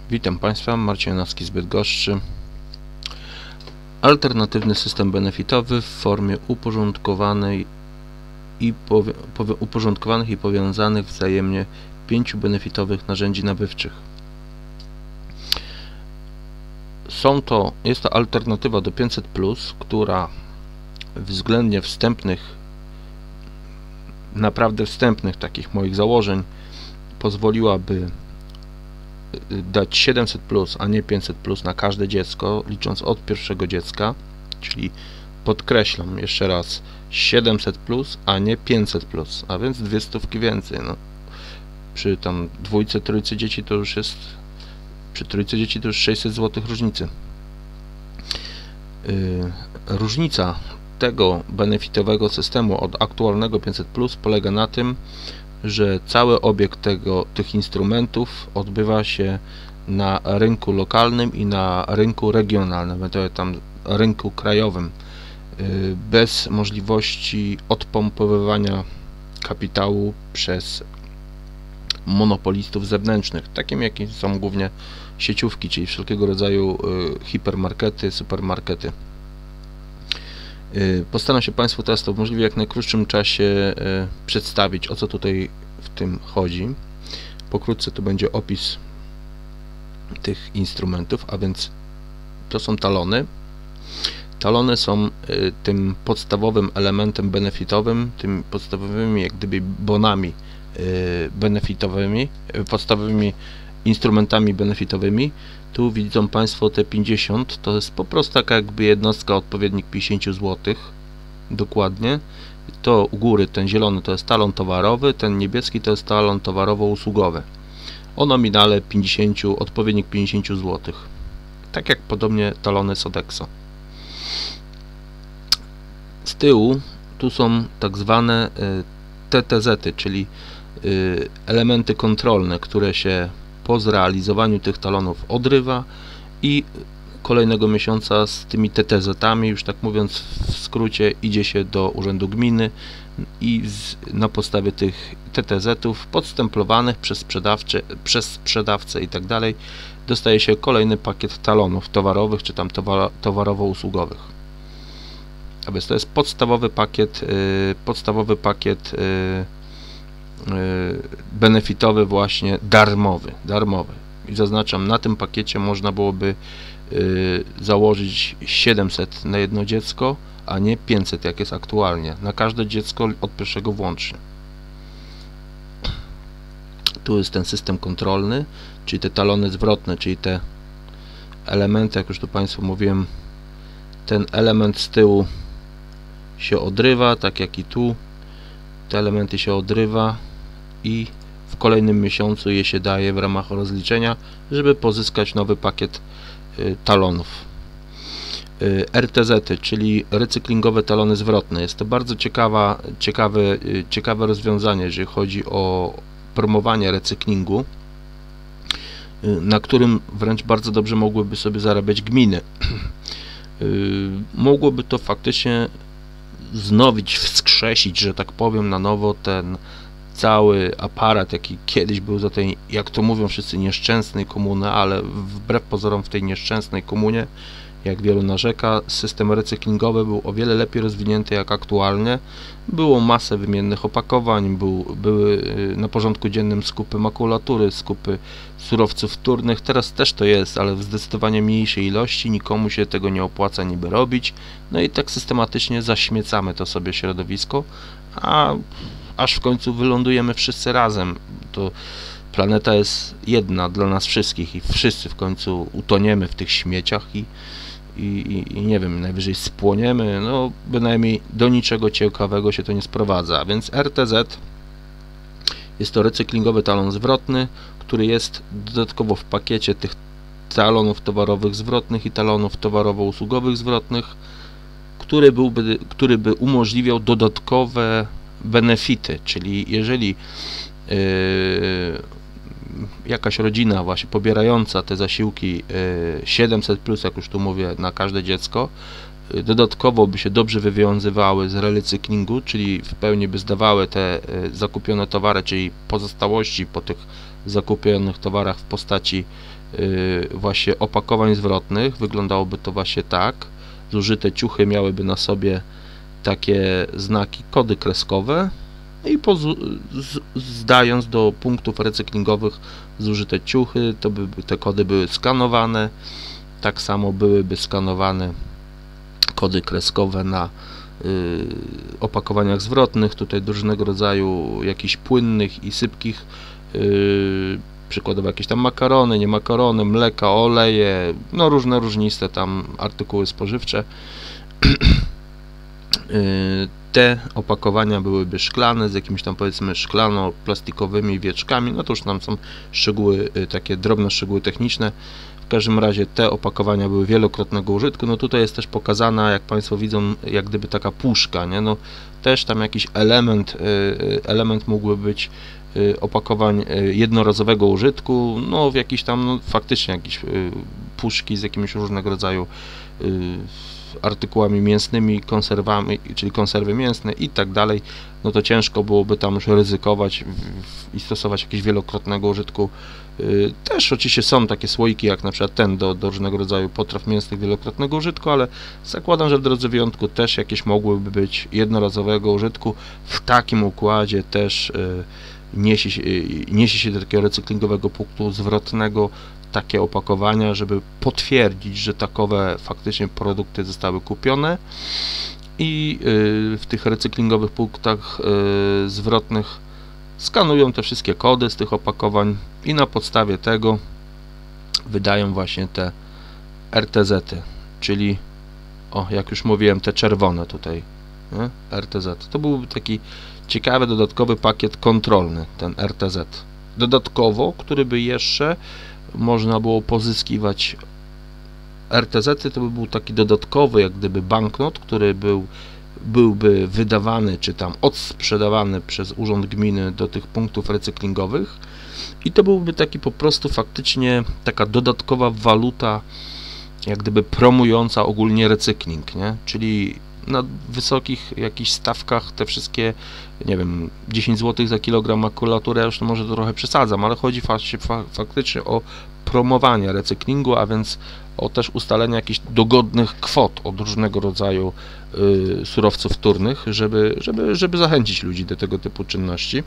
Witam Państwa, Marcin Janowski z Bydgoszczy. Alternatywny system benefitowy w formie uporządkowanej uporządkowanych i powiązanych wzajemnie 5 benefitowych narzędzi nabywczych. Jest to alternatywa do 500+, która względnie naprawdę wstępnych takich moich założeń pozwoliłaby dać 700+, a nie 500+ na każde dziecko, licząc od pierwszego dziecka, czyli podkreślam jeszcze raz 700+, a nie 500+, a więc 200 więcej. No. Przy tam dwójce, trójce dzieci to już jest, przy trójce dzieci to już 600 zł różnicy. Różnica tego benefitowego systemu od aktualnego 500+ polega na tym, że cały obieg tych instrumentów odbywa się na rynku lokalnym i na rynku regionalnym, ewentualnie tam rynku krajowym, bez możliwości odpompowywania kapitału przez monopolistów zewnętrznych, takim jakim są głównie sieciówki, czyli wszelkiego rodzaju hipermarkety, supermarkety. Postaram się Państwu teraz to w możliwie jak najkrótszym czasie przedstawić, o co tutaj w tym chodzi. Pokrótce to będzie opis tych instrumentów, a więc to są talony. Talony są tym podstawowym elementem benefitowym, tym podstawowymi jak gdyby bonami benefitowymi, podstawowymi instrumentami benefitowymi. Tu widzą Państwo te 50, to jest po prostu taka jakby jednostka, odpowiednik 50 zł, dokładnie. To u góry, ten zielony to jest talon towarowy, ten niebieski to jest talon towarowo-usługowy. O nominale 50, odpowiednik 50 zł. Tak jak podobnie talony Sodexo. Z tyłu tu są tak zwane TTZ-y, czyli elementy kontrolne, które się po zrealizowaniu tych talonów odrywa i kolejnego miesiąca z tymi TTZ-ami, już tak mówiąc w skrócie, idzie się do urzędu gminy i na podstawie tych TTZ-ów podstemplowanych przez sprzedawcę i tak dalej dostaje się kolejny pakiet talonów towarowych czy tam towarowo-usługowych. A więc to jest podstawowy pakiet benefitowy, właśnie darmowy. I zaznaczam, na tym pakiecie można byłoby założyć 700 na jedno dziecko, a nie 500 jak jest aktualnie, na każde dziecko od pierwszego włącznie. Tu jest ten system kontrolny, czyli te talony zwrotne, czyli te elementy, jak już tu Państwu mówiłem, ten element z tyłu się odrywa, tak jak i tu. Te elementy się odrywa i w kolejnym miesiącu je się daje w ramach rozliczenia, żeby pozyskać nowy pakiet talonów. RTZ-y, czyli recyklingowe talony zwrotne. Jest to bardzo ciekawe rozwiązanie, jeżeli chodzi o promowanie recyklingu, na którym wręcz bardzo dobrze mogłyby sobie zarabiać gminy. Mogłoby to faktycznie wskrzesić, że tak powiem, na nowo ten cały aparat, jaki kiedyś był za tej, jak to mówią wszyscy, nieszczęsnej komuny, ale wbrew pozorom w tej nieszczęsnej komunie, jak wielu narzeka, system recyklingowy był o wiele lepiej rozwinięty jak aktualnie. Było masę wymiennych opakowań, były na porządku dziennym skupy makulatury, skupy surowców wtórnych. Teraz też to jest, ale w zdecydowanie mniejszej ilości, nikomu się tego nie opłaca niby robić. No i tak systematycznie zaśmiecamy to sobie środowisko, aż w końcu wylądujemy wszyscy razem. To planeta jest jedna dla nas wszystkich i wszyscy w końcu utoniemy w tych śmieciach i nie wiem, najwyżej spłoniemy, no bynajmniej do niczego ciekawego się to nie sprowadza. Więc RTZ jest to recyklingowy talon zwrotny, który jest dodatkowo w pakiecie tych talonów towarowych zwrotnych i talonów towarowo-usługowych zwrotnych, który by umożliwiał dodatkowe benefity, czyli jeżeli jakaś rodzina właśnie pobierająca te zasiłki 700+, jak już tu mówię, na każde dziecko, dodatkowo by się dobrze wywiązywały z recyklingu, czyli w pełni by zdawały te zakupione towary, czyli pozostałości po tych zakupionych towarach w postaci właśnie opakowań zwrotnych. Wyglądałoby to właśnie tak. Zużyte ciuchy miałyby na sobie takie znaki, kody kreskowe i zdając do punktów recyklingowych zużyte ciuchy, to by te kody były skanowane. Tak samo byłyby skanowane kody kreskowe na opakowaniach zwrotnych, tutaj różnego rodzaju jakichś płynnych i sypkich, przykładowo jakieś tam makarony, nie makarony, mleka, oleje, no różne różniste tam artykuły spożywcze. Te opakowania byłyby szklane, z jakimiś tam powiedzmy szklano-plastikowymi wieczkami, no to już tam są szczegóły, takie drobne szczegóły techniczne. W każdym razie te opakowania były wielokrotnego użytku. No tutaj jest też pokazana, jak Państwo widzą, jak gdyby taka puszka, nie? No też tam jakiś element mógłby być opakowań jednorazowego użytku, no w jakiś tam, no faktycznie jakieś puszki z jakimiś różnego rodzaju artykułami mięsnymi, konserwami, czyli konserwy mięsne i tak dalej, no to ciężko byłoby tam już ryzykować i stosować jakieś wielokrotnego użytku. Też oczywiście są takie słoiki, jak na przykład ten do różnego rodzaju potraw mięsnych wielokrotnego użytku, ale zakładam, że w drodze wyjątku też jakieś mogłyby być jednorazowego użytku. W takim układzie też niesie się do takiego recyklingowego punktu zwrotnego takie opakowania, żeby potwierdzić, że takowe faktycznie produkty zostały kupione i w tych recyklingowych punktach zwrotnych skanują te wszystkie kody z tych opakowań i na podstawie tego wydają właśnie te RTZ-y, czyli jak już mówiłem, te czerwone tutaj, nie? RTZ. To byłby taki ciekawy dodatkowy pakiet kontrolny, ten RTZ. Dodatkowo, który by jeszcze można było pozyskiwać RTZ-y, to by był taki dodatkowy jak gdyby banknot, który byłby wydawany czy tam odsprzedawany przez Urząd Gminy do tych punktów recyklingowych i to byłby taki po prostu faktycznie taka dodatkowa waluta jak gdyby promująca ogólnie recykling, nie? Czyli na wysokich jakichś stawkach te wszystkie, nie wiem, 10 zł za kilogram makulatury, ja już to może trochę przesadzam, ale chodzi faktycznie o promowanie recyklingu, a więc o też ustalenie jakichś dogodnych kwot od różnego rodzaju surowców wtórnych, żeby zachęcić ludzi do tego typu czynności.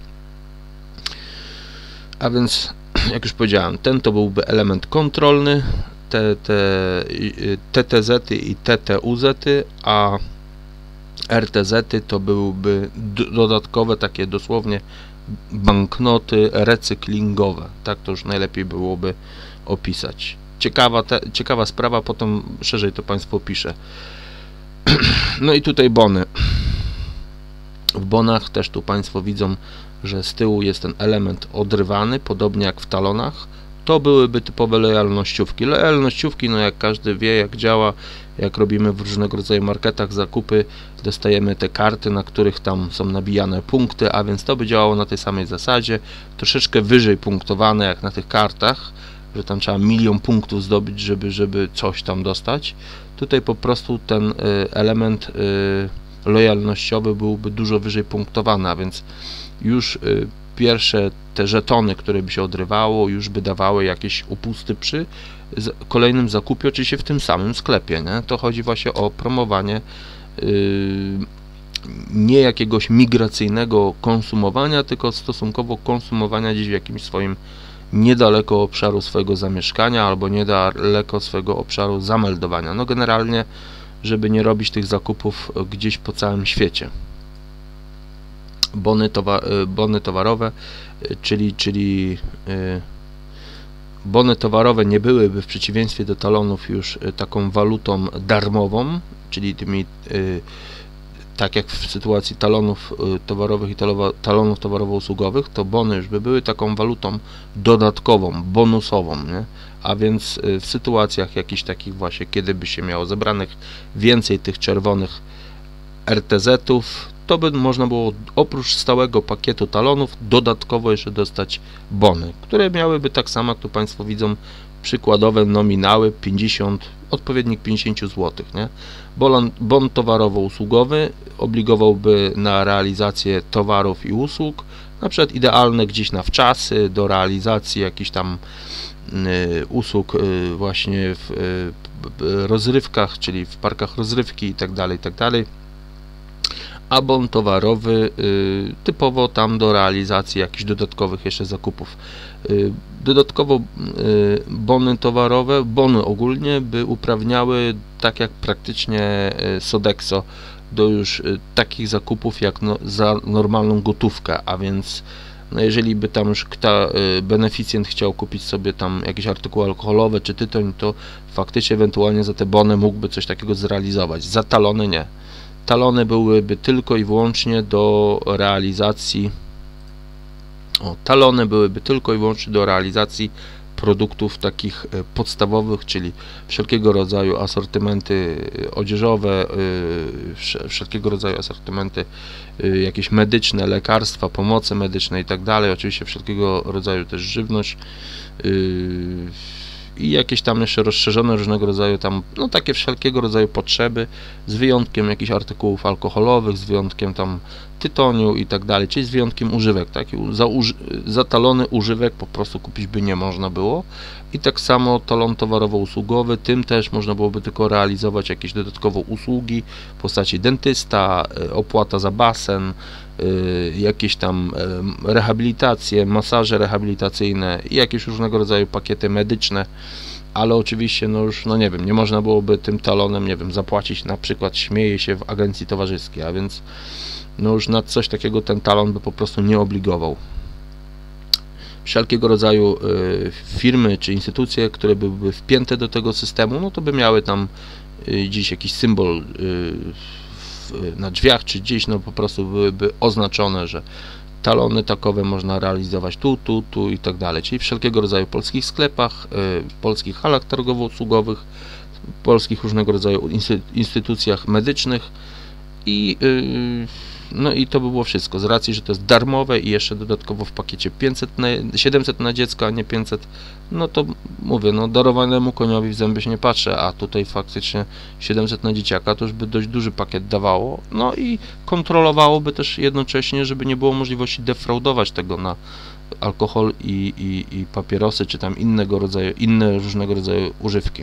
A więc, jak już powiedziałem, ten to byłby element kontrolny, te TTZ-y i TTUZ-y, a RTZ-y to byłyby dodatkowe takie dosłownie banknoty recyklingowe. Tak to już najlepiej byłoby opisać. Ciekawa sprawa, potem szerzej to Państwu opiszę. No i tutaj bony. W bonach też tu Państwo widzą, że z tyłu jest ten element odrywany, podobnie jak w talonach. To byłyby typowe lojalnościówki. Lojalnościówki, no jak każdy wie, jak działa, jak robimy w różnego rodzaju marketach zakupy, dostajemy te karty, na których tam są nabijane punkty, a więc to by działało na tej samej zasadzie, troszeczkę wyżej punktowane jak na tych kartach, że tam trzeba 1 000 000 punktów zdobyć, żeby coś tam dostać. Tutaj po prostu ten element lojalnościowy byłby dużo wyżej punktowany, a więc już pierwsze te żetony, które by się odrywało, już by dawały jakieś upusty przy kolejnym zakupie, oczywiście w tym samym sklepie, nie? To chodzi właśnie o promowanie nie jakiegoś migracyjnego konsumowania, tylko stosunkowo konsumowania gdzieś w jakimś swoim niedaleko obszaru swojego zamieszkania albo niedaleko swojego obszaru zameldowania. No generalnie, żeby nie robić tych zakupów gdzieś po całym świecie. Bony towarowe, czyli bony towarowe nie byłyby w przeciwieństwie do talonów już taką walutą darmową, czyli tymi, tak jak w sytuacji talonów towarowych i talonów towarowo-usługowych, to bony już by były taką walutą dodatkową, bonusową, nie? A więc w sytuacjach jakichś takich właśnie, kiedy by się miało zebranych więcej tych czerwonych RTZ-ów, to by można było oprócz stałego pakietu talonów dodatkowo jeszcze dostać bony, które miałyby tak samo, jak tu Państwo widzą, przykładowe nominały 50, odpowiednik 50 zł, nie? Bon towarowo-usługowy obligowałby na realizację towarów i usług na przykład idealne gdzieś na wczasy do realizacji jakichś tam usług właśnie w rozrywkach, czyli w parkach rozrywki i tak dalej, a bon towarowy typowo tam do realizacji jakichś dodatkowych jeszcze zakupów. Dodatkowo bony towarowe, bony ogólnie by uprawniały, tak jak praktycznie Sodexo, do już takich zakupów jak za normalną gotówkę, a więc no jeżeli by tam już beneficjent chciał kupić sobie tam jakieś artykuły alkoholowe czy tytoń, to faktycznie ewentualnie za te bony mógłby coś takiego zrealizować. Za talony nie. Talony byłyby tylko i wyłącznie do realizacji produktów takich podstawowych, czyli wszelkiego rodzaju asortymenty odzieżowe, wszelkiego rodzaju asortymenty jakieś medyczne, lekarstwa, pomocy medyczne i tak dalej, oczywiście wszelkiego rodzaju też żywność i jakieś tam jeszcze rozszerzone różnego rodzaju tam, no takie wszelkiego rodzaju potrzeby, z wyjątkiem jakichś artykułów alkoholowych, z wyjątkiem tam tytoniu i tak dalej, czyli z wyjątkiem używek, tak? Za talony używek po prostu kupić by nie można było i tak samo talon towarowo-usługowy, tym też można byłoby tylko realizować jakieś dodatkowe usługi w postaci dentysta, opłata za basen, jakieś tam rehabilitacje, masaże rehabilitacyjne i jakieś różnego rodzaju pakiety medyczne, ale oczywiście no już, no nie wiem, nie można byłoby tym talonem, nie wiem, zapłacić na przykład, śmieje się, w agencji towarzyskiej, a więc no już na coś takiego ten talon by po prostu nie obligował. Wszelkiego rodzaju firmy czy instytucje, które byłyby wpięte do tego systemu, no to by miały tam gdzieś jakiś symbol na drzwiach czy gdzieś, no po prostu byłyby oznaczone, że talony takowe można realizować tu i tak dalej, czyli w wszelkiego rodzaju polskich sklepach, polskich halach targowo-usługowych, polskich różnego rodzaju instytucjach medycznych i no i to by było wszystko, z racji, że to jest darmowe i jeszcze dodatkowo w pakiecie 700 na dziecko, a nie 500, no to mówię, no darowanemu koniowi w zęby się nie patrzy, a tutaj faktycznie 700 na dzieciaka to już by dość duży pakiet dawało, no i kontrolowałoby też jednocześnie, żeby nie było możliwości defraudować tego na alkohol i papierosy, czy tam inne różnego rodzaju używki.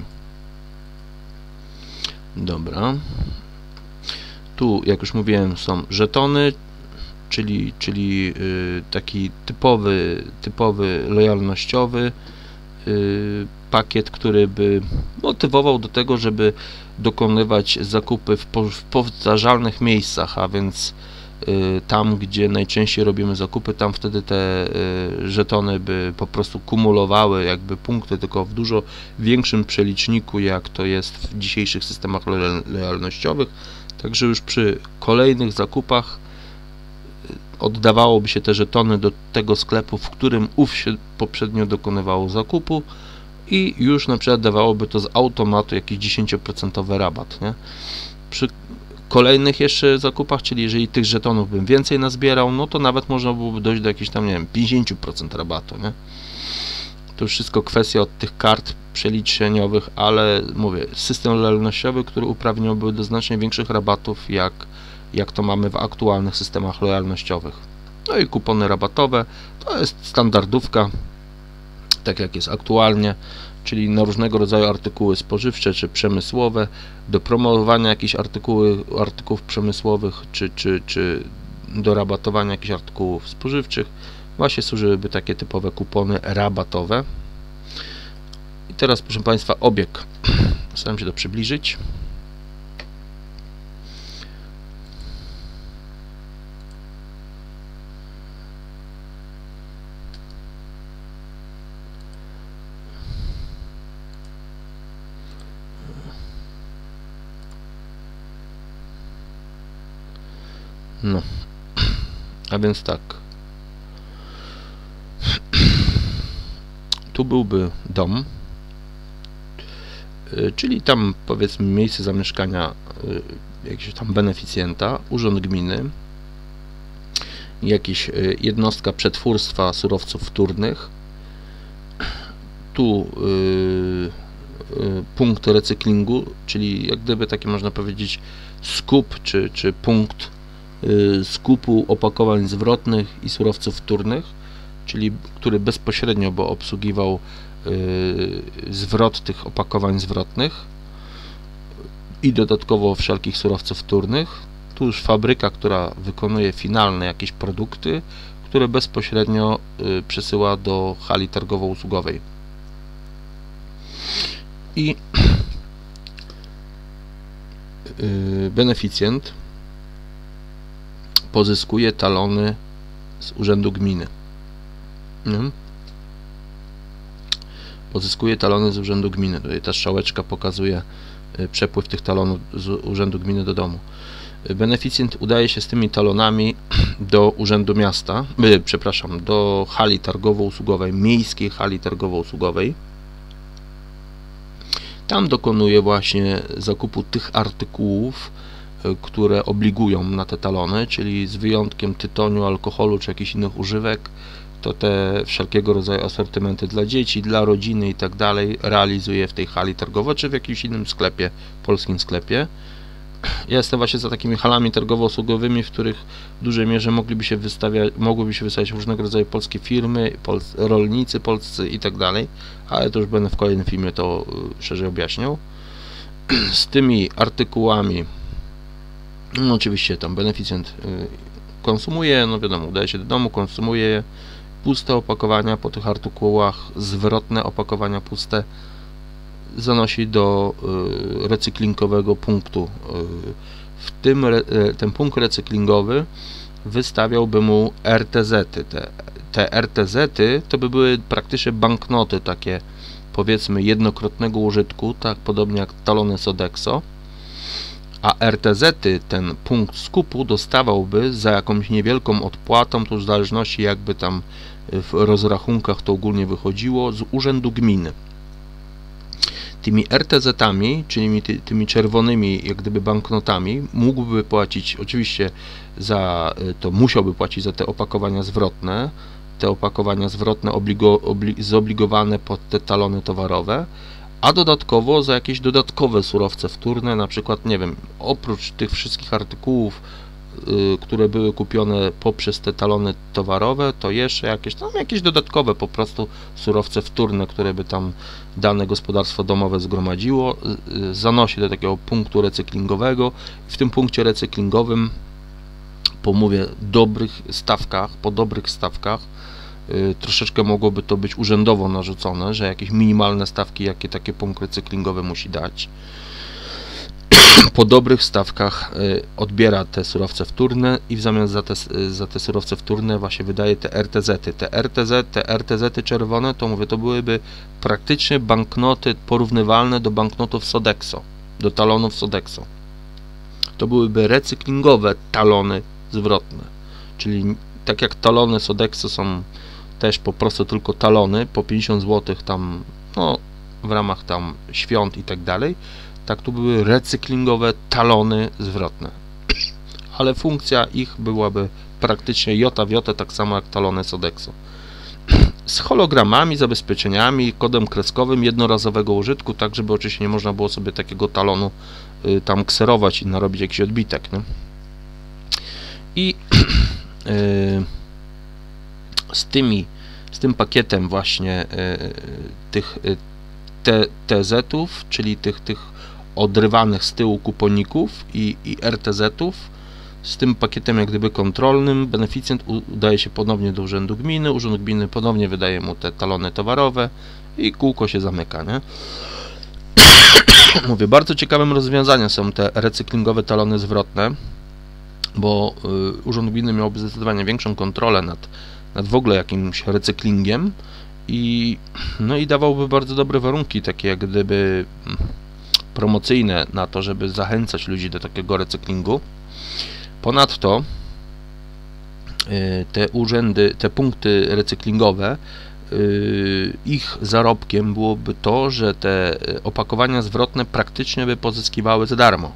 Dobra. Tu, jak już mówiłem, są żetony, czyli taki typowy lojalnościowy pakiet, który by motywował do tego, żeby dokonywać zakupy w powtarzalnych miejscach, a więc tam, gdzie najczęściej robimy zakupy, tam wtedy te żetony by po prostu kumulowały jakby punkty, tylko w dużo większym przeliczniku, jak to jest w dzisiejszych systemach lojalnościowych. Także już przy kolejnych zakupach oddawałoby się te żetony do tego sklepu, w którym się poprzednio dokonywało zakupu i już na przykład dawałoby to z automatu jakiś 10% rabat, nie? Przy kolejnych jeszcze zakupach, czyli jeżeli tych żetonów bym więcej nazbierał, no to nawet można byłoby dojść do jakichś tam, nie wiem, 50% rabatu, nie? To już wszystko kwestia od tych kart przeliczeniowych, ale mówię, system lojalnościowy, który uprawniałby do znacznie większych rabatów, jak to mamy w aktualnych systemach lojalnościowych. No i kupony rabatowe, to jest standardówka, tak jak jest aktualnie, czyli na różnego rodzaju artykuły spożywcze czy przemysłowe, do promowania jakichś artykułów przemysłowych, czy do rabatowania jakichś artykułów spożywczych. Właśnie służyłyby takie typowe kupony rabatowe. I teraz, proszę Państwa, obieg. Staram się to przybliżyć. No, a więc tak. Tu byłby dom, czyli tam powiedzmy miejsce zamieszkania jakiegoś tam beneficjenta, urząd gminy, jakaś jednostka przetwórstwa surowców wtórnych, tu punkt recyklingu, czyli jak gdyby taki można powiedzieć skup czy punkt skupu opakowań zwrotnych i surowców wtórnych, czyli który bezpośrednio by obsługiwał zwrot tych opakowań zwrotnych i dodatkowo wszelkich surowców wtórnych. Tu już fabryka, która wykonuje finalne jakieś produkty, które bezpośrednio przesyła do hali targowo-usługowej. I beneficjent pozyskuje talony z urzędu gminy. Pozyskuje talony z urzędu gminy. Tutaj ta strzałeczka pokazuje przepływ tych talonów z urzędu gminy do domu. Beneficjent udaje się z tymi talonami do urzędu miasta, do hali targowo-usługowej, miejskiej hali targowo-usługowej. Tam dokonuje właśnie zakupu tych artykułów, które obligują na te talony, czyli z wyjątkiem tytoniu, alkoholu czy jakichś innych używek, to te wszelkiego rodzaju asortymenty dla dzieci, dla rodziny i tak dalej realizuje w tej hali targowej czy w jakimś innym sklepie, polskim sklepie. Ja jestem właśnie za takimi halami targowo-usługowymi, w których w dużej mierze mogłyby się wystawiać różnego rodzaju polskie firmy, rolnicy polscy i tak dalej, ale to już będę w kolejnym filmie to szerzej objaśniał. Z tymi artykułami, no oczywiście tam beneficjent konsumuje, no wiadomo, udaje się do domu, konsumuje je, puste opakowania po tych artykułach, zwrotne opakowania puste zanosi do recyklingowego punktu. W tym ten punkt recyklingowy wystawiałby mu RTZ-y. Te RTZ-y to by były praktycznie banknoty takie, powiedzmy, jednokrotnego użytku, tak podobnie jak talony Sodexo, a RTZ-y, ten punkt skupu, dostawałby za jakąś niewielką odpłatą, to już w zależności jakby tam w rozrachunkach to ogólnie wychodziło, z urzędu gminy. Tymi RTZ-ami, czyli tymi czerwonymi jak gdyby banknotami, mógłby płacić, oczywiście musiałby płacić za te opakowania zwrotne, zobligowane pod te talony towarowe, a dodatkowo za jakieś dodatkowe surowce wtórne, na przykład, nie wiem, oprócz tych wszystkich artykułów, które były kupione poprzez te talony towarowe, to jeszcze jakieś dodatkowe po prostu surowce wtórne, które by tam dane gospodarstwo domowe zgromadziło, zanosi do takiego punktu recyklingowego. W tym punkcie recyklingowym, po dobrych stawkach, troszeczkę mogłoby to być urzędowo narzucone, że jakieś minimalne stawki, jakie taki punkt recyklingowy musi dać. Po dobrych stawkach odbiera te surowce wtórne i w zamian za te surowce wtórne właśnie wydaje te RTZ-y. Te RTZ-y czerwone, to byłyby praktycznie banknoty porównywalne do banknotów Sodexo, do talonów Sodexo. To byłyby recyklingowe talony zwrotne, czyli tak jak talony Sodexo są też po prostu tylko talony po 50 zł tam, no w ramach tam świąt i tak dalej, tak tu były recyklingowe talony zwrotne, ale funkcja ich byłaby praktycznie jota w jotę, tak samo jak talony Sodexo. Z hologramami, zabezpieczeniami, kodem kreskowym jednorazowego użytku, tak żeby oczywiście nie można było sobie takiego talonu tam kserować i narobić jakiś odbitek, nie? I z tym pakietem właśnie tych TZ-ów, czyli tych odrywanych z tyłu kuponików i RTZ-ów, z tym pakietem jak gdyby kontrolnym, beneficjent udaje się ponownie do urzędu gminy, urząd gminy ponownie wydaje mu te talony towarowe i kółko się zamyka, nie? Mówię, bardzo ciekawym rozwiązaniem są te recyklingowe talony zwrotne, bo urząd gminy miałby zdecydowanie większą kontrolę nad w ogóle jakimś recyklingiem i dawałby bardzo dobre warunki, takie jak gdyby promocyjne na to, żeby zachęcać ludzi do takiego recyklingu. Ponadto te punkty recyklingowe, ich zarobkiem byłoby to, że te opakowania zwrotne praktycznie by pozyskiwały za darmo.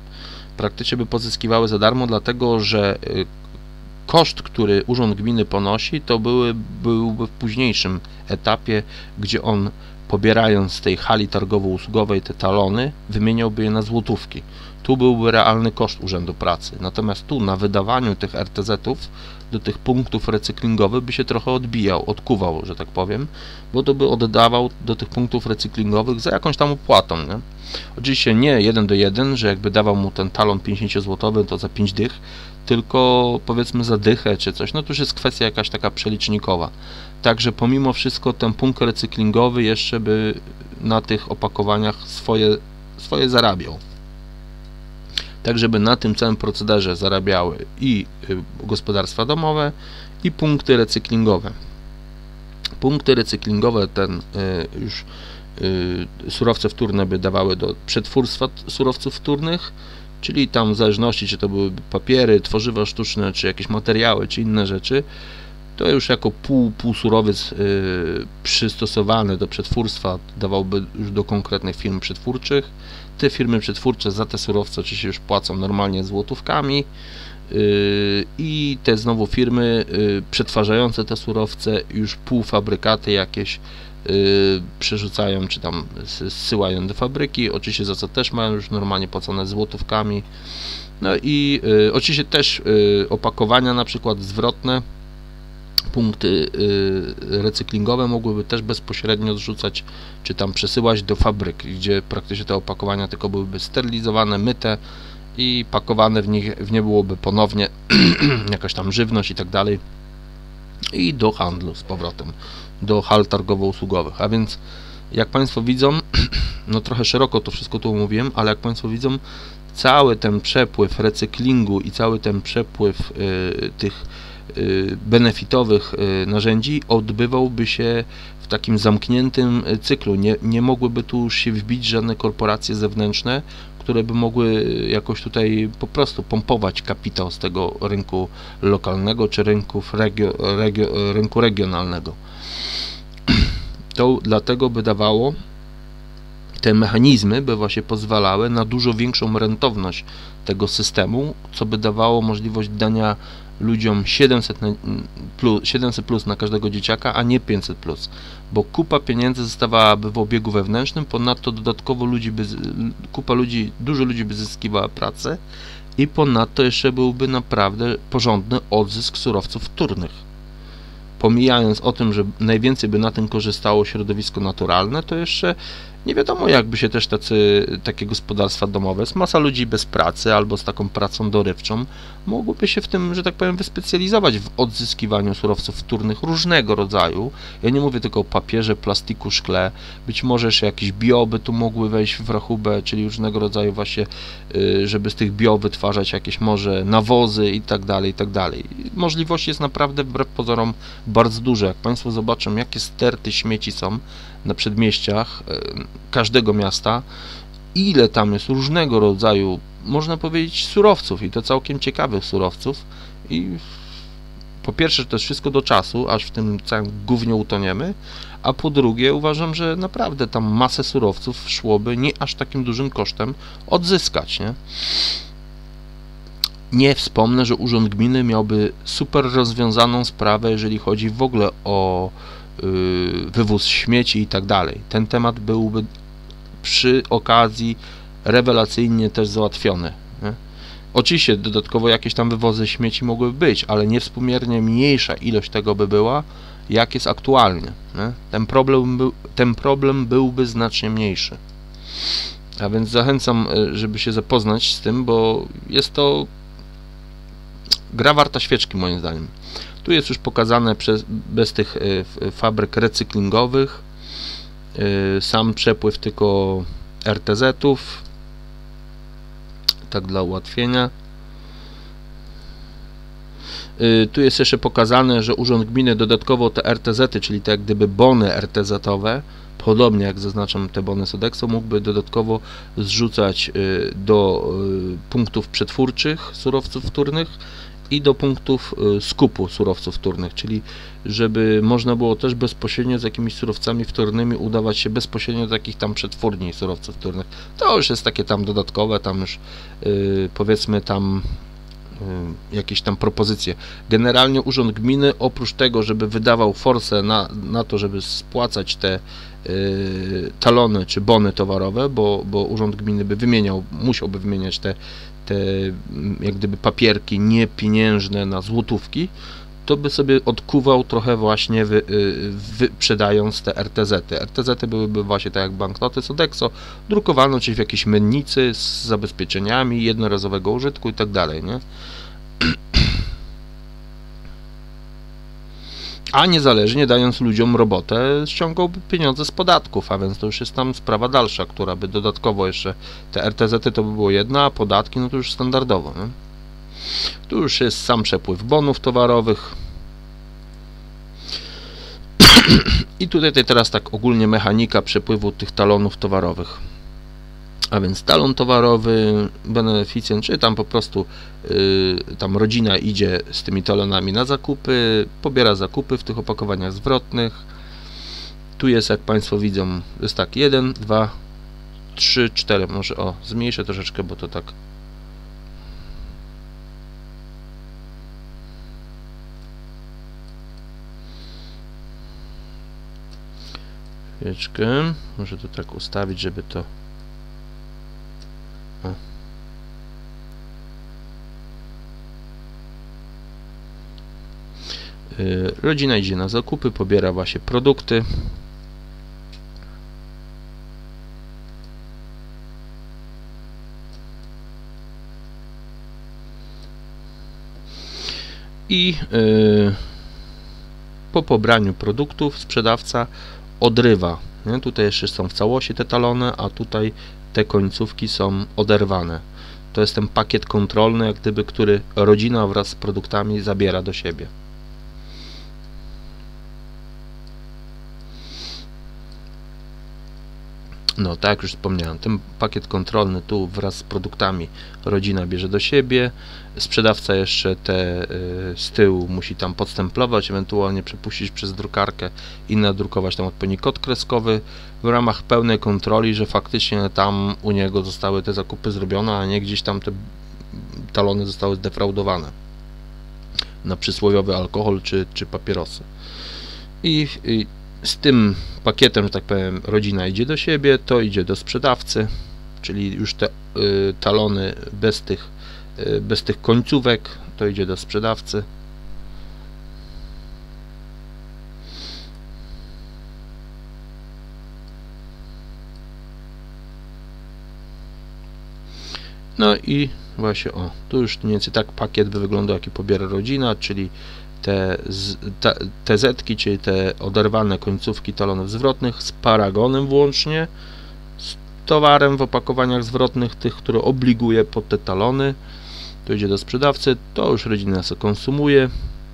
Dlatego że koszt, który urząd gminy ponosi, to byłby w późniejszym etapie, gdzie on pobierając z tej hali targowo-usługowej te talony, wymieniałby je na złotówki. Tu byłby realny koszt Urzędu Pracy. Natomiast tu na wydawaniu tych RTZ-ów do tych punktów recyklingowych by się trochę odbijał, odkuwał, że tak powiem, bo to by oddawał do tych punktów recyklingowych za jakąś tam opłatą, nie? Oczywiście nie 1 do 1, że jakby dawał mu ten talon 50-złotowy, to za 5 dych, tylko powiedzmy za dychę czy coś, no to już jest kwestia jakaś taka przelicznikowa. Także pomimo wszystko ten punkt recyklingowy jeszcze by na tych opakowaniach swoje zarabiał. Tak, żeby na tym całym procederze zarabiały i gospodarstwa domowe, i punkty recyklingowe. Punkty recyklingowe już surowce wtórne by dawały do przetwórstwa surowców wtórnych, czyli tam w zależności, czy to byłyby papiery, tworzywa sztuczne, czy jakieś materiały, czy inne rzeczy, to już jako półsurowiec przystosowany do przetwórstwa dawałby już do konkretnych firm przetwórczych. Te firmy przetwórcze za te surowce oczywiście już płacą normalnie złotówkami i te znowu firmy przetwarzające te surowce już półfabrykaty jakieś przerzucają, czy tam zsyłają do fabryki, oczywiście za co też mają już normalnie płacone złotówkami. No i oczywiście też opakowania na przykład zwrotne, punkty recyklingowe mogłyby też bezpośrednio zrzucać, czy tam przesyłać do fabryk, gdzie praktycznie te opakowania tylko byłyby sterylizowane, myte i pakowane w nie byłoby ponownie jakaś tam żywność i tak dalej, i do handlu z powrotem, do hal targowo-usługowych. A więc jak Państwo widzą, no trochę szeroko to wszystko tu omówiłem, ale jak Państwo widzą, cały ten przepływ recyklingu i cały ten przepływ tych benefitowych narzędzi odbywałby się w takim zamkniętym cyklu. Nie mogłyby tu już się wbić żadne korporacje zewnętrzne, które by mogły jakoś tutaj po prostu pompować kapitał z tego rynku lokalnego czy rynku regionalnego. To dlatego by dawało, te mechanizmy by właśnie pozwalały na dużo większą rentowność tego systemu, co by dawało możliwość dania ludziom 700 plus na każdego dzieciaka, a nie 500 plus, bo kupa pieniędzy zostawałaby w obiegu wewnętrznym, ponadto dodatkowo dużo ludzi by zyskiwała pracę i ponadto jeszcze byłby naprawdę porządny odzysk surowców wtórnych. Pomijając o tym, że najwięcej by na tym korzystało środowisko naturalne, to jeszcze nie wiadomo, jakby się też takie gospodarstwa domowe, z masa ludzi bez pracy albo z taką pracą dorywczą, mogłyby się w tym, że tak powiem, wyspecjalizować w odzyskiwaniu surowców wtórnych różnego rodzaju. Ja nie mówię tylko o papierze, plastiku, szkle, być może jeszcze jakieś bio by tu mogły wejść w rachubę, czyli różnego rodzaju właśnie, żeby z tych bio wytwarzać jakieś może nawozy i tak dalej, i tak dalej. Możliwości jest naprawdę wbrew pozorom bardzo duże. Jak Państwo zobaczą, jakie sterty śmieci są na przedmieściach każdego miasta, ile tam jest różnego rodzaju, można powiedzieć, surowców, i to całkiem ciekawych surowców, i po pierwsze to jest wszystko do czasu, aż w tym całym gównie utoniemy, a po drugie uważam, że naprawdę tam masę surowców szłoby nie aż takim dużym kosztem odzyskać, nie? Nie wspomnę, że Urząd Gminy miałby super rozwiązaną sprawę, jeżeli chodzi w ogóle o wywóz śmieci i tak dalej. Ten temat byłby przy okazji rewelacyjnie też załatwiony, nie? Oczywiście dodatkowo jakieś tam wywozy śmieci mogłyby być, ale niewspółmiernie mniejsza ilość tego by była, jak jest aktualnie, nie? Ten problem byłby znacznie mniejszy. A więc zachęcam, żeby się zapoznać z tym, bo jest to gra warta świeczki, moim zdaniem. Tu jest już pokazane bez tych fabryk recyklingowych sam przepływ tylko RTZ-ów, tak dla ułatwienia. Tu jest jeszcze pokazane, że Urząd Gminy dodatkowo te RTZ-y, czyli te jak gdyby bony RTZ-owe, podobnie jak zaznaczam te bony Sodexo, mógłby dodatkowo zrzucać do punktów przetwórczych surowców wtórnych i do punktów skupu surowców wtórnych, czyli żeby można było też bezpośrednio z jakimiś surowcami wtórnymi udawać się bezpośrednio do takich tam przetwórni surowców wtórnych. To już jest takie tam dodatkowe, tam już powiedzmy tam jakieś tam propozycje. Generalnie Urząd Gminy, oprócz tego, żeby wydawał forsę na to, żeby spłacać te talony czy bony towarowe, bo Urząd Gminy musiałby wymieniać te jak gdyby papierki niepieniężne na złotówki, to by sobie odkuwał trochę właśnie wyprzedając te RTZ-y. RTZ-y byłyby właśnie tak jak banknoty Sodexo, drukowane oczywiście w jakiejś mennicy z zabezpieczeniami jednorazowego użytku i tak dalej, nie? A niezależnie dając ludziom robotę, ściągałby pieniądze z podatków, a więc to już jest tam sprawa dalsza, która by dodatkowo jeszcze, te RTZ-y to by było jedno, a podatki no to już standardowo, nie? Tu już jest sam przepływ bonów towarowych. I tutaj teraz tak ogólnie mechanika przepływu tych talonów towarowych. A więc talon towarowy, beneficjent, czy tam po prostu tam rodzina idzie z tymi talonami na zakupy, pobiera zakupy w tych opakowaniach zwrotnych. Tu jest, jak Państwo widzą, jest tak 1, 2, 3, 4, może zmniejszę troszeczkę, bo to tak. Chwileczkę, może to tak ustawić, żeby to... Rodzina idzie na zakupy, pobiera właśnie produkty. I po pobraniu produktów sprzedawca odrywa. Nie? Tutaj jeszcze są w całości te talony, a tutaj te końcówki są oderwane. To jest ten pakiet kontrolny, jak gdyby, który rodzina wraz z produktami zabiera do siebie. No, tak jak już wspomniałem, ten pakiet kontrolny tu wraz z produktami rodzina bierze do siebie, sprzedawca jeszcze te z tyłu musi tam podstemplować, ewentualnie przepuścić przez drukarkę i nadrukować tam odpowiedni kod kreskowy w ramach pełnej kontroli, że faktycznie tam u niego zostały te zakupy zrobione, a nie gdzieś tam te talony zostały zdefraudowane na przysłowiowy alkohol czy papierosy. I z tym pakietem, że tak powiem, rodzina idzie do siebie, to idzie do sprzedawcy, czyli już te talony bez tych końcówek, to idzie do sprzedawcy. No i właśnie, tu już mniej więcej tak pakiet by wyglądał, jaki pobiera rodzina, czyli te zetki, czyli te oderwane końcówki talonów zwrotnych z paragonem włącznie, z towarem w opakowaniach zwrotnych, tych, które obliguje pod te talony, to idzie do sprzedawcy, to już rodzina sobie konsumuje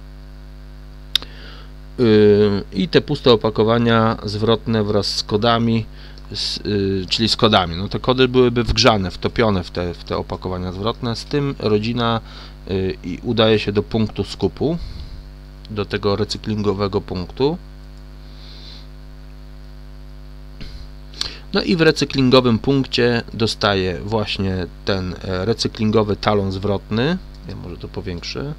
i te puste opakowania zwrotne wraz z kodami, czyli z kodami, no te kody byłyby wgrzane, wtopione w te opakowania zwrotne, z tym rodzina udaje się do punktu skupu, do tego recyklingowego punktu. No i w recyklingowym punkcie dostaje właśnie ten recyklingowy talon zwrotny. Ja może to powiększę.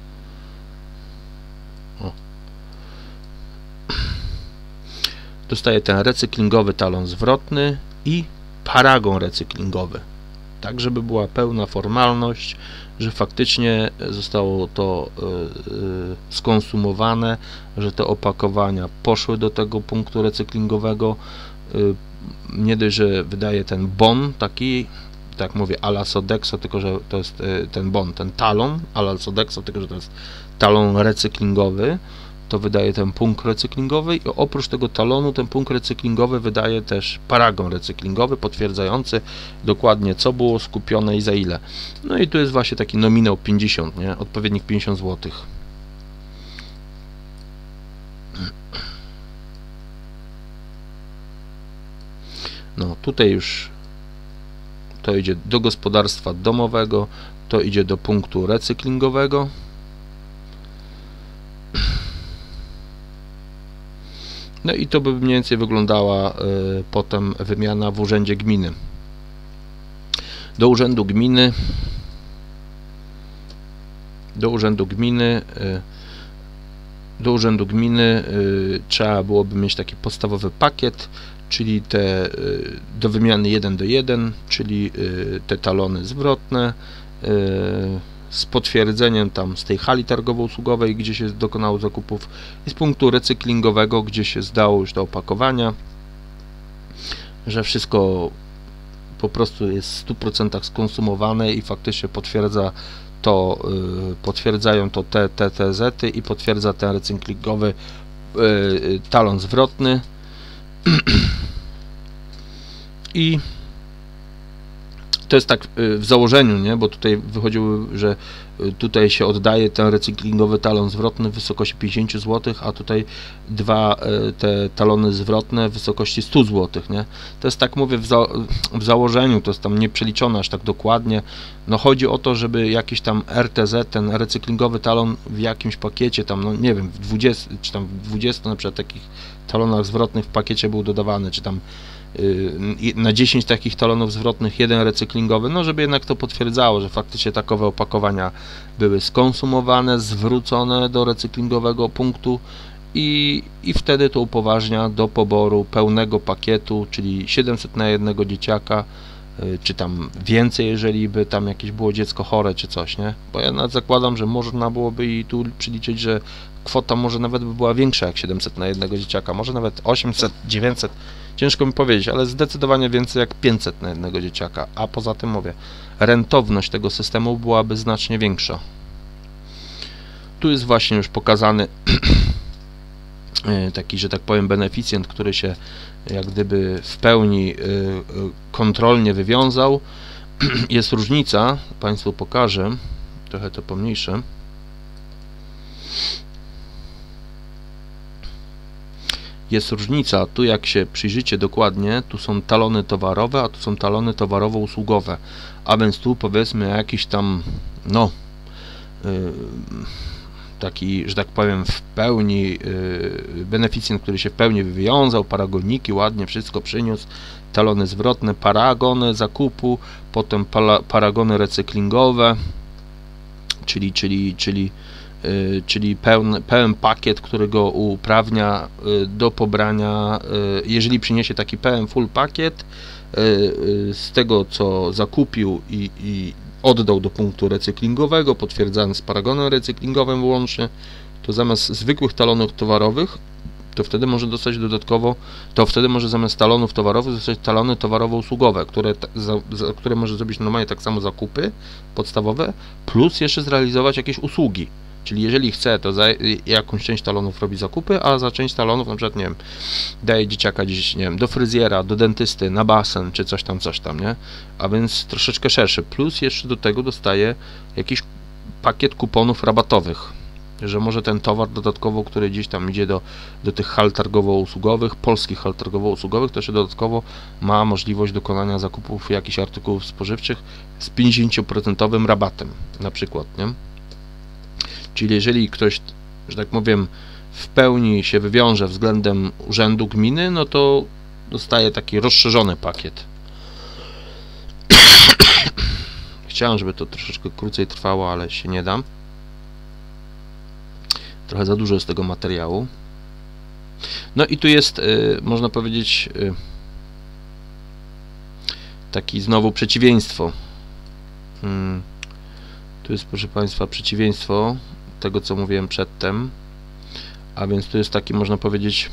Dostaje ten recyklingowy talon zwrotny i paragon recyklingowy. Tak, żeby była pełna formalność, że faktycznie zostało to skonsumowane, że te opakowania poszły do tego punktu recyklingowego. Nie dość, że wydaje ten bon taki, tak jak mówię, a la Sodexo, tylko że to jest ten bon, ten talon, a la Sodexo, tylko że to jest talon recyklingowy, to wydaje ten punkt recyklingowy i oprócz tego talonu ten punkt recyklingowy wydaje też paragon recyklingowy potwierdzający dokładnie co było skupione i za ile. No i tu jest właśnie taki nominał 50, nie? Odpowiednik 50 zł. No tutaj już to idzie do gospodarstwa domowego, to idzie do punktu recyklingowego. No i to by mniej więcej wyglądała potem wymiana w urzędzie gminy. Do urzędu gminy do urzędu gminy. Do urzędu gminy trzeba byłoby mieć taki podstawowy pakiet, czyli te do wymiany 1 do 1, czyli te talony zwrotne z potwierdzeniem tam z tej hali targowo-usługowej, gdzie się dokonało zakupów, i z punktu recyklingowego, gdzie się zdało już do opakowania, że wszystko po prostu jest w 100% skonsumowane i faktycznie potwierdzają to te TTZ-y i potwierdza ten recyklingowy talon zwrotny. I to jest tak w założeniu, nie? Bo tutaj wychodziło, że tutaj się oddaje ten recyklingowy talon zwrotny w wysokości 50 zł, a tutaj te talony zwrotne w wysokości 100 zł, nie? To jest, tak mówię, w założeniu, to jest tam nie przeliczone aż tak dokładnie. No chodzi o to, żeby jakiś tam RTZ, ten recyklingowy talon w jakimś pakiecie tam, no nie wiem, w 20 czy tam w 20 na przykład takich talonach zwrotnych w pakiecie był dodawany, czy tam na 10 takich talonów zwrotnych jeden recyklingowy, no żeby jednak to potwierdzało, że faktycznie takowe opakowania były skonsumowane, zwrócone do recyklingowego punktu i wtedy to upoważnia do poboru pełnego pakietu, czyli 700 na jednego dzieciaka, czy tam więcej, jeżeli by tam jakieś było dziecko chore, czy coś, nie? Bo ja nawet zakładam, że można byłoby i tu przyliczyć, że kwota może nawet by była większa jak 700 na jednego dzieciaka, może nawet 800, 900, ciężko mi powiedzieć, ale zdecydowanie więcej jak 500 na jednego dzieciaka, a poza tym mówię, rentowność tego systemu byłaby znacznie większa. Tu jest właśnie już pokazany taki, że tak powiem, beneficjent, który się jak gdyby w pełni kontrolnie wywiązał. Jest różnica, Państwu pokażę, trochę to pomniejsze. Jest różnica, tu jak się przyjrzycie dokładnie, tu są talony towarowe, a tu są talony towarowo-usługowe, a więc tu powiedzmy jakiś tam, no, taki, że tak powiem, w pełni beneficjent, który się w pełni wywiązał, paragoniki, ładnie wszystko przyniósł, talony zwrotne, paragony zakupu, potem paragony recyklingowe, czyli pełen pakiet, który go uprawnia do pobrania, jeżeli przyniesie taki pełen full pakiet z tego, co zakupił i oddał do punktu recyklingowego, potwierdzany z paragonem recyklingowym wyłącznie, to zamiast zwykłych talonów towarowych, to wtedy może dostać dodatkowo, zamiast talonów towarowych dostać talony towarowo-usługowe, które może zrobić normalnie tak samo zakupy podstawowe, plus jeszcze zrealizować jakieś usługi. Czyli jeżeli chce, to za jakąś część talonów robi zakupy, a za część talonów na przykład, nie wiem, daje dzieciaka gdzieś, nie wiem, do fryzjera, do dentysty, na basen, czy coś tam, nie? A więc troszeczkę szerszy. Plus jeszcze do tego dostaje jakiś pakiet kuponów rabatowych, że może ten towar dodatkowo, który gdzieś tam idzie do tych hal targowo-usługowych, polskich hal targowo-usługowych, to jeszcze dodatkowo ma możliwość dokonania zakupów jakichś artykułów spożywczych z 50% rabatem, na przykład, nie? Czyli jeżeli ktoś, że tak powiem, w pełni się wywiąże względem urzędu gminy, no to dostaje taki rozszerzony pakiet. Chciałem, żeby to troszeczkę krócej trwało, ale się nie dam. Trochę za dużo jest tego materiału. No i tu jest, można powiedzieć, taki znowu przeciwieństwo. Tu jest, proszę Państwa, przeciwieństwo tego, co mówiłem przedtem, a więc tu jest taki, można powiedzieć,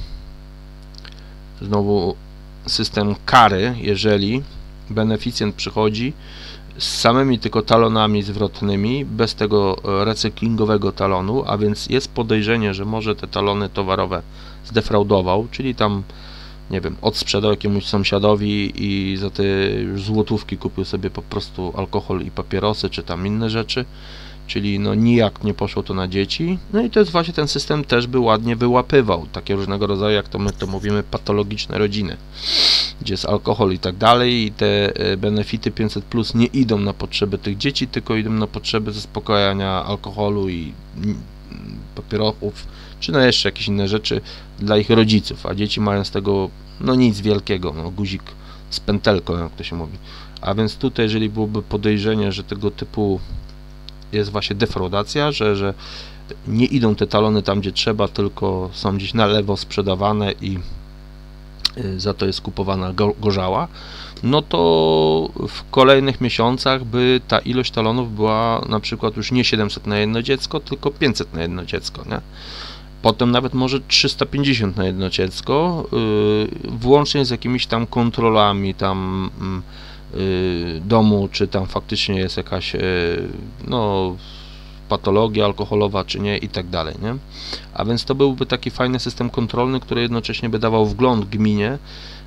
znowu system kary, jeżeli beneficjent przychodzi z samymi tylko talonami zwrotnymi, bez tego recyklingowego talonu, a więc jest podejrzenie, że może te talony towarowe zdefraudował, czyli tam, nie wiem, odsprzedał jakiemuś sąsiadowi i za te już złotówki kupił sobie po prostu alkohol i papierosy, czy tam inne rzeczy, czyli no nijak nie poszło to na dzieci. No i to jest właśnie ten system też by ładnie wyłapywał takie różnego rodzaju, jak to my to mówimy, patologiczne rodziny, gdzie jest alkohol i tak dalej, i te benefity 500+ nie idą na potrzeby tych dzieci, tylko idą na potrzeby zaspokajania alkoholu i papierosów, czy no jeszcze jakieś inne rzeczy dla ich rodziców, a dzieci mają z tego no nic wielkiego, no guzik z pętelką, jak to się mówi. A więc tutaj, jeżeli byłoby podejrzenie, że tego typu jest właśnie defraudacja, że nie idą te talony tam, gdzie trzeba, tylko są gdzieś na lewo sprzedawane i za to jest kupowana gorzała, no to w kolejnych miesiącach by ta ilość talonów była na przykład już nie 700 na jedno dziecko, tylko 500 na jedno dziecko, nie? Potem nawet może 350 na jedno dziecko, włącznie z jakimiś tam kontrolami tam domu, czy tam faktycznie jest jakaś no, patologia alkoholowa, czy nie, i tak dalej, nie? A więc to byłby taki fajny system kontrolny, który jednocześnie by dawał wgląd gminie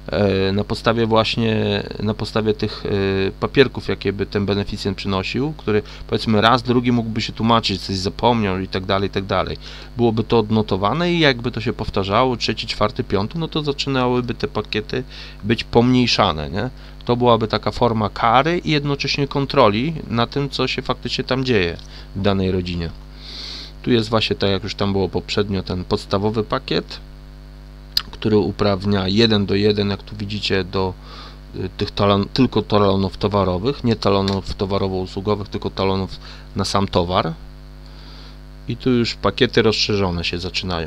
na podstawie tych papierków, jakie by ten beneficjent przynosił, który powiedzmy raz, drugi mógłby się tłumaczyć, coś zapomniał i tak dalej, i tak dalej. Byłoby to odnotowane i jakby to się powtarzało, trzeci, czwarty, piąty, no to zaczynałyby te pakiety być pomniejszane, nie? To byłaby taka forma kary i jednocześnie kontroli na tym, co się faktycznie tam dzieje w danej rodzinie. Tu jest właśnie, tak jak już tam było poprzednio, ten podstawowy pakiet, który uprawnia 1 do 1, jak tu widzicie, do tych tylko talonów towarowych, nie talonów towarowo-usługowych, tylko talonów na sam towar. I tu już pakiety rozszerzone się zaczynają.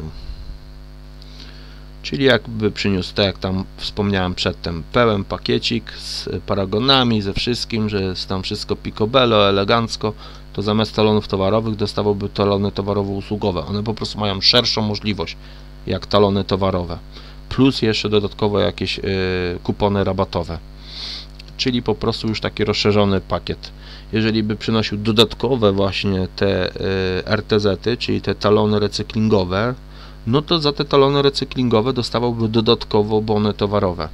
Czyli jakby przyniósł, tak jak tam wspomniałem przedtem, pełen pakiecik z paragonami, ze wszystkim, że jest tam wszystko picobello, elegancko, to zamiast talonów towarowych dostawałby talony towarowo-usługowe. One po prostu mają szerszą możliwość jak talony towarowe, plus jeszcze dodatkowo jakieś kupony rabatowe, czyli po prostu już taki rozszerzony pakiet. Jeżeli by przynosił dodatkowe właśnie te RTZ-y, czyli te talony recyklingowe, no to za te talony recyklingowe dostawałby dodatkowo bony towarowe,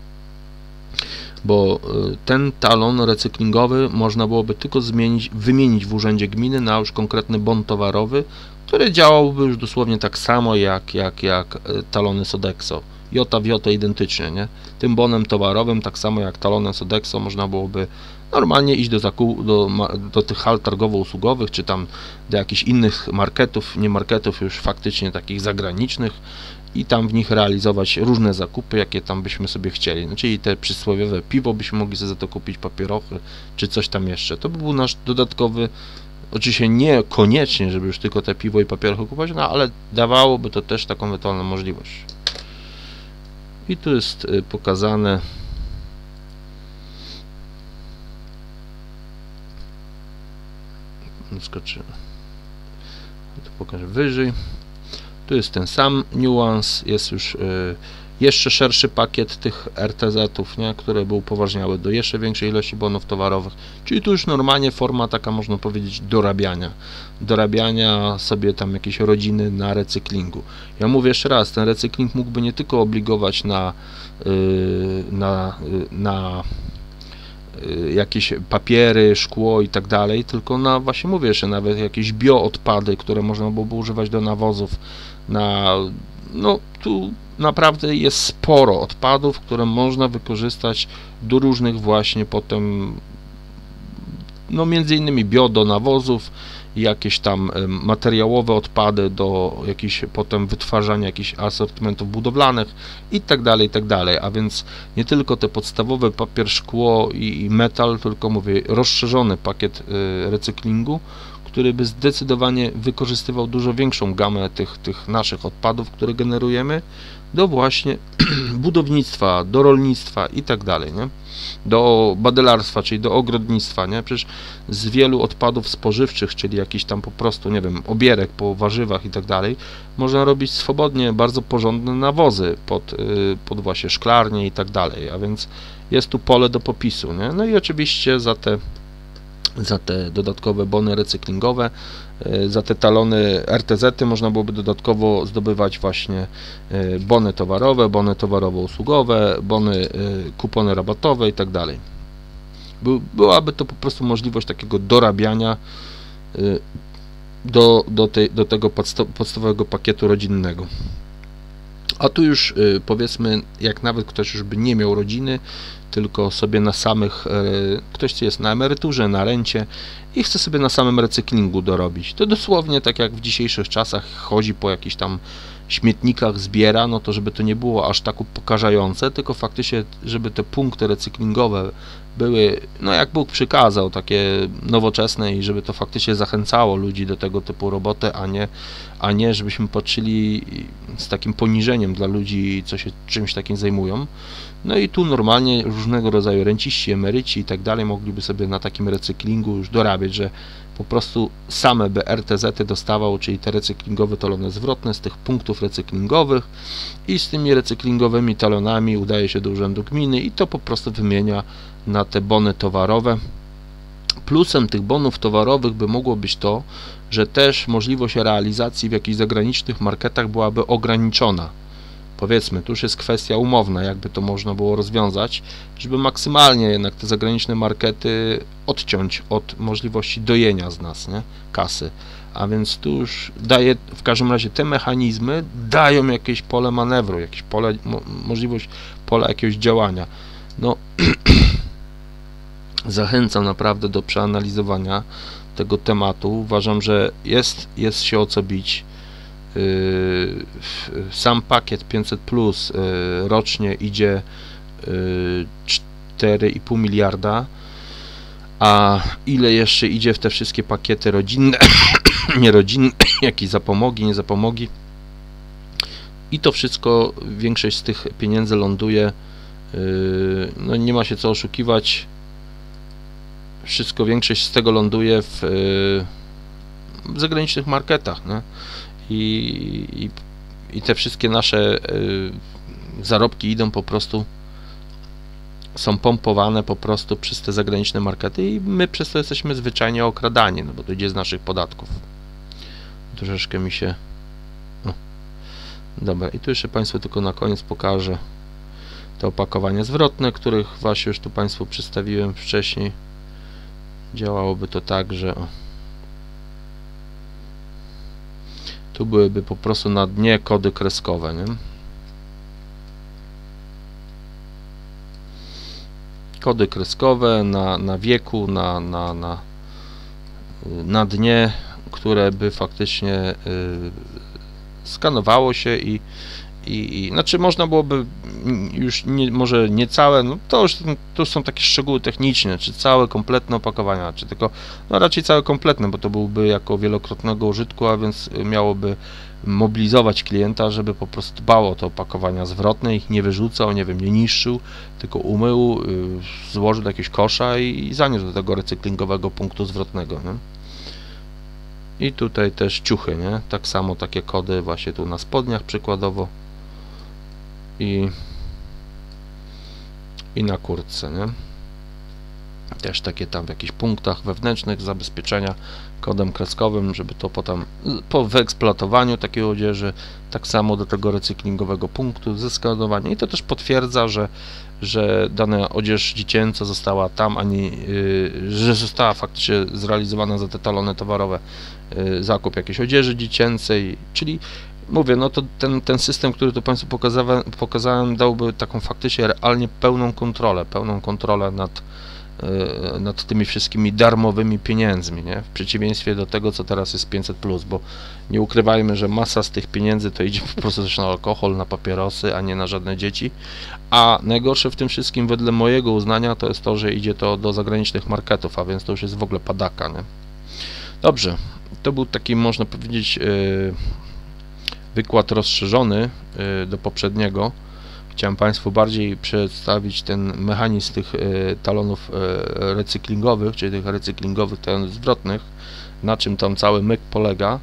bo ten talon recyklingowy można byłoby tylko wymienić w urzędzie gminy na już konkretny bon towarowy, który działałby już dosłownie tak samo jak talony Sodexo. Jota w jotę identycznie, nie? Tym bonem towarowym, tak samo jak talonem Sodexo, można byłoby normalnie iść do tych hal targowo-usługowych, czy tam do jakichś innych marketów, nie marketów już faktycznie takich zagranicznych, i tam w nich realizować różne zakupy, jakie tam byśmy sobie chcieli. No, czyli te przysłowiowe piwo byśmy mogli sobie za to kupić, papierochy, czy coś tam jeszcze. To by był nasz dodatkowy, oczywiście nie koniecznie, żeby już tylko te piwo i papierochy kupować, no ale dawałoby to też taką ewentualną możliwość. I tu jest pokazane, skoczymy, to pokażę wyżej. Tu jest ten sam niuans, jest już jeszcze szerszy pakiet tych RTZ-ów, nie, które by upoważniały do jeszcze większej ilości bonów towarowych, czyli tu już normalnie forma taka, można powiedzieć, dorabiania sobie tam jakieś rodziny na recyklingu. Ja mówię jeszcze raz, ten recykling mógłby nie tylko obligować na jakieś papiery, szkło i tak dalej, tylko na, właśnie mówię jeszcze, nawet jakieś bioodpady, które można byłoby używać do nawozów, no tu naprawdę jest sporo odpadów, które można wykorzystać do różnych właśnie potem, no między innymi do nawozów, jakieś tam materiałowe odpady do jakichś potem wytwarzania jakichś asortymentów budowlanych i tak dalej, a więc nie tylko te podstawowe papier, szkło i metal, tylko mówię rozszerzony pakiet recyklingu, który by zdecydowanie wykorzystywał dużo większą gamę tych naszych odpadów, które generujemy, do właśnie budownictwa, do rolnictwa i tak dalej, nie? Do badylarstwa, czyli do ogrodnictwa, nie? Przecież z wielu odpadów spożywczych, czyli jakiś tam po prostu, nie wiem, obierek po warzywach i tak dalej, można robić swobodnie bardzo porządne nawozy pod właśnie szklarnie i tak dalej, a więc jest tu pole do popisu, nie? No i oczywiście za te dodatkowe bony recyklingowe, za te talony RTZ-y można byłoby dodatkowo zdobywać właśnie bony towarowe, bony towarowo-usługowe, kupony rabatowe i tak dalej. Byłaby to po prostu możliwość takiego dorabiania do tego podstawowego pakietu rodzinnego. A tu już powiedzmy, jak nawet ktoś już by nie miał rodziny, tylko sobie ktoś jest na emeryturze, na rencie i chce sobie na samym recyklingu dorobić. To dosłownie tak jak w dzisiejszych czasach chodzi po jakichś tam śmietnikach zbiera, no to żeby to nie było aż tak upokarzające, tylko faktycznie, żeby te punkty recyklingowe były, no jak Bóg przykazał, takie nowoczesne i żeby to faktycznie zachęcało ludzi do tego typu roboty, a nie żebyśmy patrzyli z takim poniżeniem dla ludzi, co się czymś takim zajmują. No i tu normalnie różnego rodzaju renciści, emeryci i tak dalej mogliby sobie na takim recyklingu już dorabiać, że po prostu same by RTZ-y dostawał, czyli te recyklingowe talony zwrotne z tych punktów recyklingowych i z tymi recyklingowymi talonami udaje się do urzędu gminy i to po prostu wymienia na te bony towarowe. Plusem tych bonów towarowych by mogło być to, że też możliwość realizacji w jakichś zagranicznych marketach byłaby ograniczona. Powiedzmy, tu już jest kwestia umowna, jakby to można było rozwiązać, żeby maksymalnie jednak te zagraniczne markety odciąć od możliwości dojenia z nas, nie? Kasy. A więc tu już daje, w każdym razie te mechanizmy dają jakieś pole manewru, jakieś pole, możliwość pola jakiegoś działania. No, zachęcam naprawdę do przeanalizowania tego tematu. Uważam, że jest się o co bić. Sam pakiet 500 plus rocznie idzie 4,5 miliarda, a ile jeszcze idzie w te wszystkie pakiety rodzinne, nierodzinne, jak i zapomogi, nie zapomogi, i to wszystko, większość z tych pieniędzy ląduje, no nie ma się co oszukiwać, większość z tego ląduje w zagranicznych marketach, nie? I te wszystkie nasze zarobki idą po prostu, są pompowane po prostu przez te zagraniczne markety i my przez to jesteśmy zwyczajnie okradani, no bo to idzie z naszych podatków. Troszeczkę mi się... No. Dobra, i tu jeszcze Państwu tylko na koniec pokażę te opakowania zwrotne, których właśnie już tu Państwu przedstawiłem wcześniej. Działałoby to tak, że tu byłyby po prostu na dnie kody kreskowe, nie? Kody kreskowe na wieku, na dnie, które by faktycznie skanowało się i znaczy można byłoby już może nie całe, no to są takie szczegóły techniczne, czy całe kompletne opakowania, czy tylko, no raczej całe kompletne, bo to byłby jako wielokrotnego użytku, a więc miałoby mobilizować klienta, żeby po prostu dbał o te opakowania zwrotne, ich nie wyrzucał, nie wiem, nie niszczył, tylko umył, złożył do jakiegoś kosza i zaniósł do tego recyklingowego punktu zwrotnego, nie? I tutaj też ciuchy, nie? Tak samo takie kody właśnie tu na spodniach przykładowo i na kurtce, nie? Też takie tam w jakichś punktach wewnętrznych zabezpieczenia kodem kreskowym, żeby to potem po wyeksploatowaniu takiej odzieży tak samo do tego recyklingowego punktu zeskanowanie i to też potwierdza, że dana odzież dziecięca została tam, że została faktycznie zrealizowana za te talony towarowe zakup jakiejś odzieży dziecięcej, czyli mówię, no to ten system, który tu Państwu pokazałem, dałby taką faktycznie realnie pełną kontrolę nad tymi wszystkimi darmowymi pieniędzmi, nie? W przeciwieństwie do tego, co teraz jest 500+, bo nie ukrywajmy, że masa z tych pieniędzy to idzie po prostu też na alkohol, na papierosy, a nie na żadne dzieci, a najgorsze w tym wszystkim wedle mojego uznania to jest to, że idzie to do zagranicznych marketów, a więc to już jest w ogóle padaka, nie? Dobrze, to był taki, można powiedzieć, wykład rozszerzony do poprzedniego. Chciałem Państwu bardziej przedstawić ten mechanizm tych talonów recyklingowych, czyli tych recyklingowych talonów zwrotnych, na czym tam cały myk polega.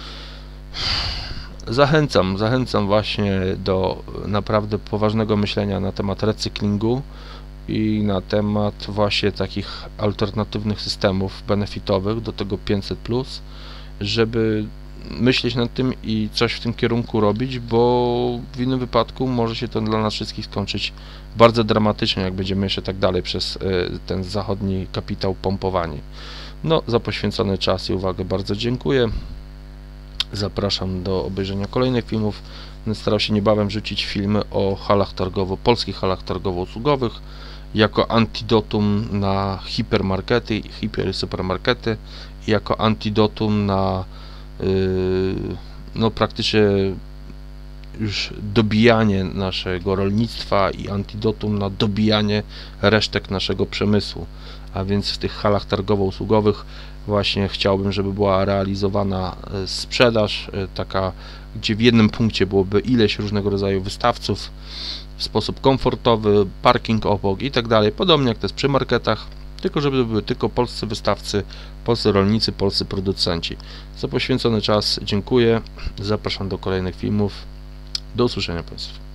Zachęcam właśnie do naprawdę poważnego myślenia na temat recyklingu i na temat właśnie takich alternatywnych systemów benefitowych do tego 500+, żeby myśleć nad tym i coś w tym kierunku robić, bo w innym wypadku może się to dla nas wszystkich skończyć bardzo dramatycznie, jak będziemy jeszcze tak dalej przez ten zachodni kapitał pompowani. No, za poświęcony czas i uwagę bardzo dziękuję. Zapraszam do obejrzenia kolejnych filmów. Będę starał się niebawem rzucić filmy o halach polskich halach targowo-usługowych jako antidotum na hipermarkety, supermarkety i jako antidotum na no praktycznie już dobijanie naszego rolnictwa i antidotum na dobijanie resztek naszego przemysłu. A więc w tych halach targowo-usługowych właśnie chciałbym, żeby była realizowana sprzedaż taka, gdzie w jednym punkcie byłoby ileś różnego rodzaju wystawców w sposób komfortowy, parking obok i tak dalej, podobnie jak to jest przy marketach, tylko żeby były tylko polscy wystawcy, polscy rolnicy, polscy producenci. Za poświęcony czas dziękuję, zapraszam do kolejnych filmów, do usłyszenia Państwu.